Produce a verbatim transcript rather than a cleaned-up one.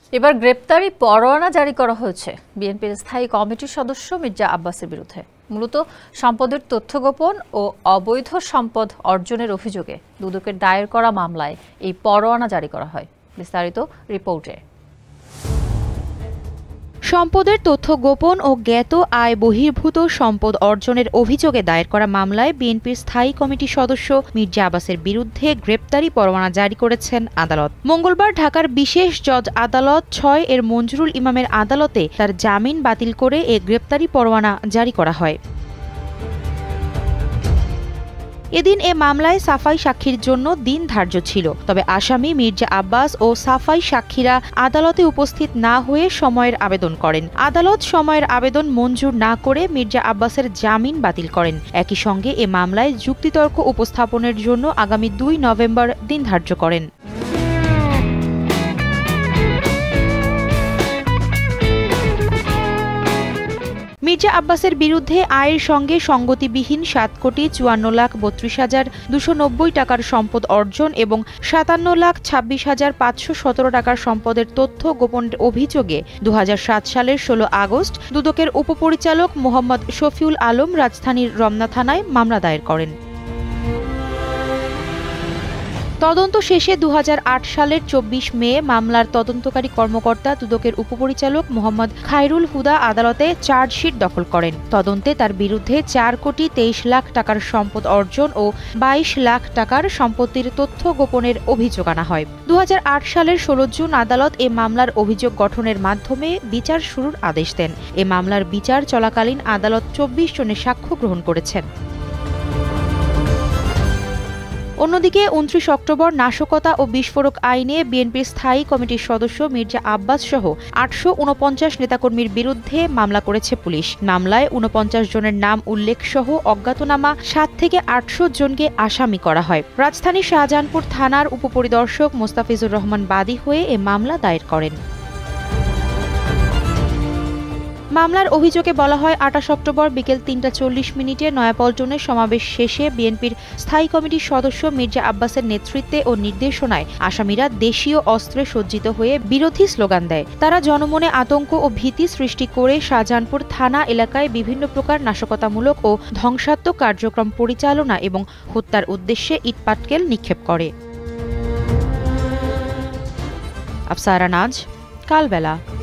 এবার গ্রেপ্তারি পরোয়ানা জারি করা হয়েছে বিএনপির স্থায়ী কমিটির সদস্য মির্জা আব্বাসের বিরুদ্ধে। মূলত সম্পদের তথ্য গোপন ও অবৈধ সম্পদ অর্জনের অভিযোগে দুদকের দায়ের করা মামলায় এই পরোয়ানা জারি করা হয়। বিস্তারিত রিপোর্টে। সম্পদের তথ্য গোপন ও জ্ঞাত আয় বহির্ভূত সম্পদ অর্জনের অভিযোগে দায়ের করা মামলায় বিএনপির স্থায়ী কমিটির সদস্য মির্জা আব্বাসের বিরুদ্ধে গ্রেপ্তারি পরোয়ানা জারি করেছেন আদালত। মঙ্গলবার ঢাকার বিশেষ জজ আদালত ছয় এর মঞ্জুরুল ইমামের আদালতে তার জামিন বাতিল করে এ গ্রেপ্তারি পরোয়ানা জারি করা হয়। এদিন এ মামলায় সাফাই সাক্ষীর জন্য দিন ধার্য ছিল, তবে আসামি মির্জা আব্বাস ও সাফাই সাক্ষীরা আদালতে উপস্থিত না হয়ে সময়ের আবেদন করেন। আদালত সময়ের আবেদন মঞ্জুর না করে মির্জা আব্বাসের জামিন বাতিল করেন। একই সঙ্গে এ মামলায় যুক্তিতর্ক উপস্থাপনের জন্য আগামী দুই নভেম্বর দিন ধার্য করেন। মির্জা আব্বাসের বিরুদ্ধে আয়ের সঙ্গে সঙ্গতিবিহীন সাত কোটি চুয়ান্ন লাখ বত্রিশ হাজার দুশো নব্বই টাকার সম্পদ অর্জন এবং সাতান্ন লাখ ছাব্বিশ হাজার পাঁচশো সতেরো টাকার সম্পদের তথ্য গোপনের অভিযোগে দু হাজার সাত সালের ষোলো আগস্ট দুদকের উপপরিচালক মোহাম্মদ শফিউল আলম রাজধানীর রমনা থানায় মামলা দায়ের করেন। তদন্ত শেষে দু হাজার আট সালের চব্বিশ মে মামলার তদন্তকারী কর্মকর্তা দুদকের উপপরিচালক মোহাম্মদ খায়রুল হুদা আদালতে চার্জশিট দখল করেন। তদন্তে তার বিরুদ্ধে চার কোটি তেইশ লাখ টাকার সম্পদ অর্জন ও বাইশ লাখ টাকার সম্পত্তির তথ্য গোপনের অভিযোগ আনা হয়। দু হাজার আট সালের ষোলো জুন আদালত এ মামলার অভিযোগ গঠনের মাধ্যমে বিচার শুরুর আদেশ দেন। এ মামলার বিচার চলাকালীন আদালত চব্বিশ জনের সাক্ষ্য গ্রহণ করেছেন। অন্যদিকে উনত্রিশ অক্টোবর নাশকতা ও বিস্ফোরক আইনে বিএনপির স্থায়ী কমিটির সদস্য মির্জা আব্বাস সহ আটশো উনপঞ্চাশ নেতাকর্মীর বিরুদ্ধে মামলা করেছে পুলিশ। মামলায় উনপঞ্চাশ জনের নাম উল্লেখ সহ অজ্ঞাতনামা সাত থেকে আটশো জনকে আসামি করা হয়। রাজধানীর শাহজাহানপুর থানার উপপরিদর্শক মোস্তাফিজুর রহমান বাদী হয়ে এ মামলা দায়ের করেন। মামলার অভিযোগে বলা হয়, আঠাশ অক্টোবর বিকেল তিনটা চল্লিশ মিনিটে নয়াপল্টনের সমাবেশ শেষে বিএনপির স্থায়ী কমিটির সদস্য মির্জা আব্বাসের নেতৃত্বে ও নির্দেশনায় আসামিরা দেশীয় অস্ত্রে সজ্জিত হয়ে বিরোধী স্লোগান দেয়। তারা জনমনে আতঙ্ক ও ভীতি সৃষ্টি করে শাহজাহানপুর থানা এলাকায় বিভিন্ন প্রকার নাশকতামূলক ও ধ্বংসাত্মক কার্যক্রম পরিচালনা এবং হত্যার উদ্দেশ্যে ইটপাটকেল নিক্ষেপ করে। আফসারা নাজ, কালবেলা।